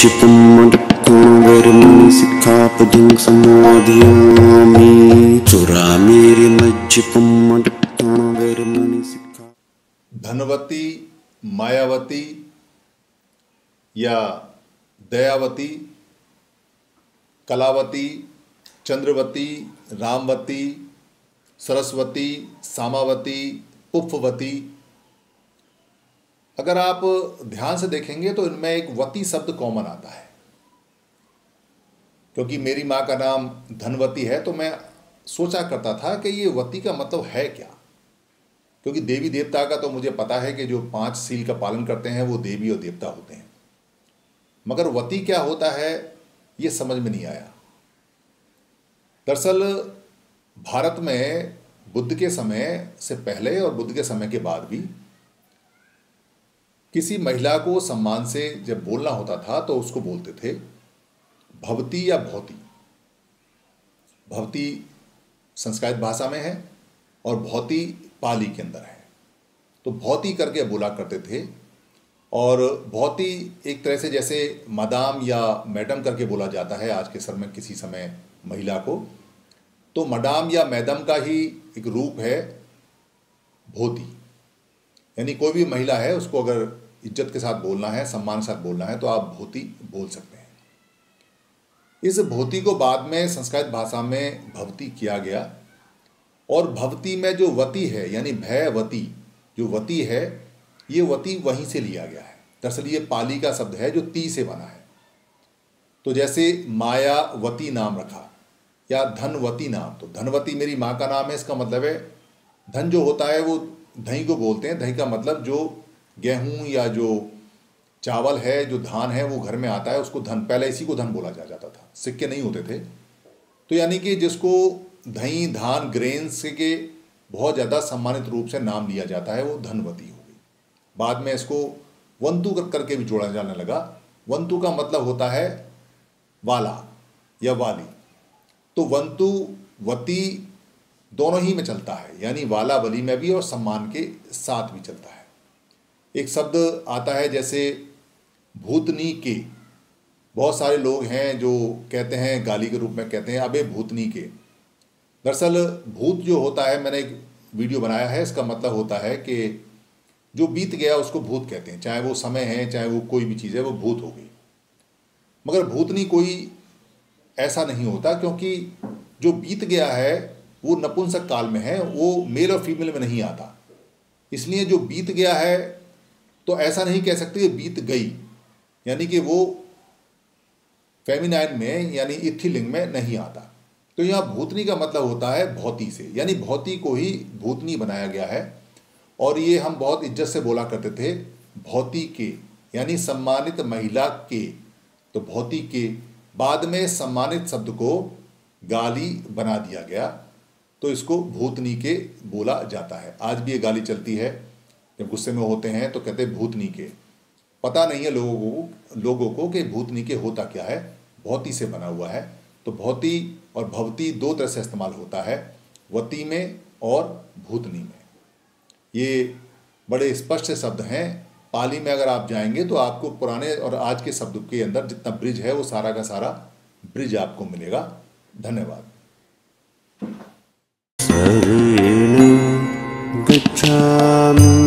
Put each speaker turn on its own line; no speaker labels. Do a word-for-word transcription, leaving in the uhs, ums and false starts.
मज्जिपुम्मटकोणवेरमणि सिक्खापदं समाधियामि चुरामेरि मज्जिपुम्मटकोणवेरमणि सिक्खा।
धनवती, मायावती या दयावती, कलावती, चंद्रवती, रामवती, सरस्वती, सामावती, पुष्पवती, अगर आप ध्यान से देखेंगे तो इनमें एक वती शब्द कॉमन आता है। क्योंकि मेरी माँ का नाम धनवती है तो मैं सोचा करता था कि ये वती का मतलब है क्या। क्योंकि देवी देवता का तो मुझे पता है कि जो पांच सील का पालन करते हैं वो देवी और देवता होते हैं, मगर वती क्या होता है ये समझ में नहीं आया। दरअसल भारत में बुद्ध के समय से पहले और बुद्ध के समय के बाद भी किसी महिला को सम्मान से जब बोलना होता था तो उसको बोलते थे भवती या भौती। भवती संस्कृत भाषा में है और भौती पाली के अंदर है, तो भौती करके बोला करते थे। और भौती एक तरह से जैसे मदाम या मैडम करके बोला जाता है आज के समय किसी समय महिला को, तो मदाम या मैडम का ही एक रूप है भौती। यानी कोई भी महिला है उसको अगर इज्जत के साथ बोलना है, सम्मान के साथ बोलना है तो आप भौती बोल सकते हैं। इस भौती को बाद में संस्कृत भाषा में भवती किया गया और भवती में जो वती है यानी भयवती जो वती है ये वती वहीं से लिया गया है। दरअसल ये पाली का शब्द है जो ती से बना है। तो जैसे मायावती नाम रखा या धनवती नाम, तो धनवती मेरी माँ का नाम है, इसका मतलब है धन जो होता है वो दही को बोलते हैं। दही का मतलब जो गेहूं या जो चावल है, जो धान है वो घर में आता है उसको धन, पहले इसी को धन बोला जा जाता था, सिक्के नहीं होते थे। तो यानी कि जिसको दही धान ग्रेन्स के बहुत ज़्यादा सम्मानित रूप से नाम लिया जाता है वो धनवती हो गई। बाद में इसको वंतु कर करके भी जोड़ा जाने लगा। वंतु का मतलब होता है वाला या वाली, तो वंतु वती दोनों ही में चलता है, यानी वाला वली में भी और सम्मान के साथ भी चलता है। एक शब्द आता है जैसे भूतनी के, बहुत सारे लोग हैं जो कहते हैं गाली के रूप में कहते हैं अबे भूतनी के। दरअसल भूत जो होता है, मैंने एक वीडियो बनाया है, इसका मतलब होता है कि जो बीत गया उसको भूत कहते हैं, चाहे वो समय है चाहे वो कोई भी चीज़ है वो भूत हो गई। मगर भूतनी कोई ऐसा नहीं होता, क्योंकि जो बीत गया है वो नपुंसक काल में है, वो मेल और फीमेल में नहीं आता। इसलिए जो बीत गया है तो ऐसा नहीं कह सकते कि बीत गई, यानी कि वो फेमिनाइन में यानी इथिलिंग में नहीं आता। तो यहाँ भूतनी का मतलब होता है भौती से, यानी भौती को ही भूतनी बनाया गया है। और ये हम बहुत इज्जत से बोला करते थे भौती के, यानी सम्मानित महिला के। तो भौती के बाद में सम्मानित शब्द को गाली बना दिया गया, तो इसको भूतनी के बोला जाता है। आज भी ये गाली चलती है, जब गुस्से में होते हैं तो कहते हैं भूतनी के। पता नहीं है लोगों को लोगों को कि भूतनी के होता क्या है, भौती से बना हुआ है। तो भौती और भवती दो तरह से इस्तेमाल होता है, वती में और भूतनी में। ये बड़े स्पष्ट से शब्द हैं। पाली में अगर आप जाएंगे तो आपको पुराने और आज के शब्द के अंदर जितना ब्रिज है वो सारा का सारा ब्रिज आपको मिलेगा। धन्यवाद।
शरणं गच्छामि।